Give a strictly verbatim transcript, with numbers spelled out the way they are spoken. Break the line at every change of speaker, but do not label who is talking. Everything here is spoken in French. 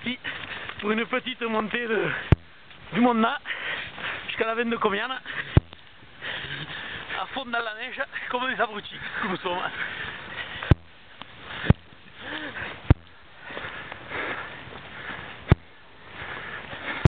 parti pour une petite montée de, du Monna jusqu'à la veine de Comiana, à fond dans la neige, comme des abrutis que nous sommes.